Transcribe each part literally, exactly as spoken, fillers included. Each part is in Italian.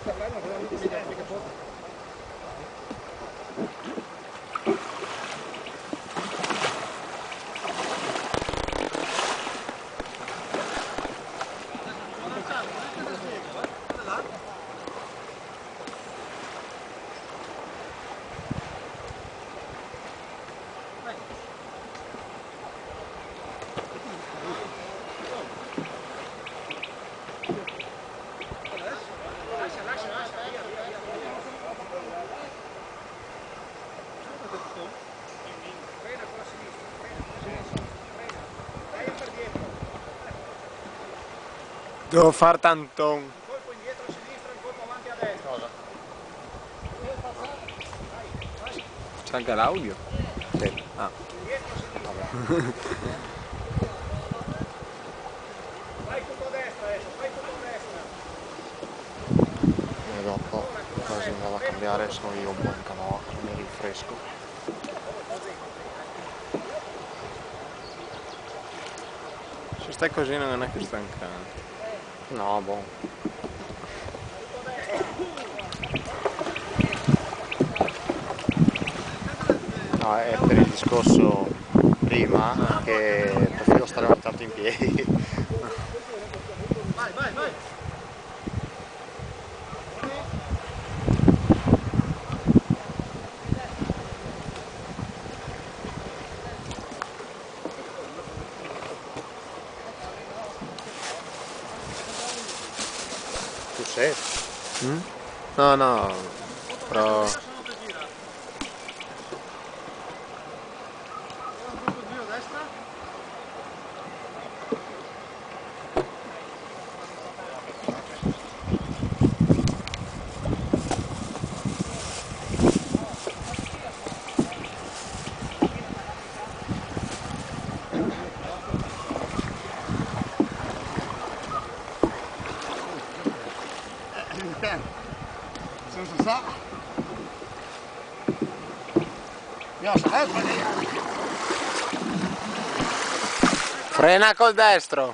Devo far tanton. Un colpo indietro a sinistra, un colpo avanti a destra. Cosa? C'è anche l'audio? Sì. Ah. Indietro a sinistra. Vabbè. Vai tutto a destra adesso, vai tutto a destra. E dopo quasi mi vado a cambiare, sono io un po' in canoa, mi rinfresco. Se stai così non è che stancante. No, boh. No, è per il discorso prima che prefero stare ogni tanto in piedi. Vai, vai, vai. Tu sei? Mm? No, no, però... Giro a destra. Senza sa. Io sa, eh, Frena col destro!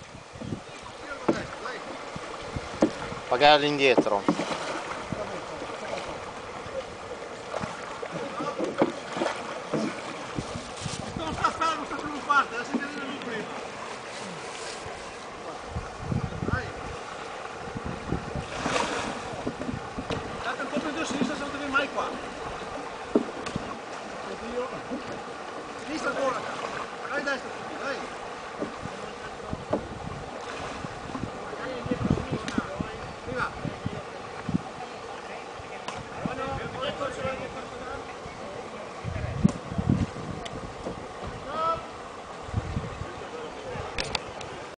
Pagare all'indietro. non sta fermo, non sta più in parte, la segnalina lì prima. Vai. Date un po' più a sinistra se non devi mai qua. Oddio. Sinistra ancora. Vai destra.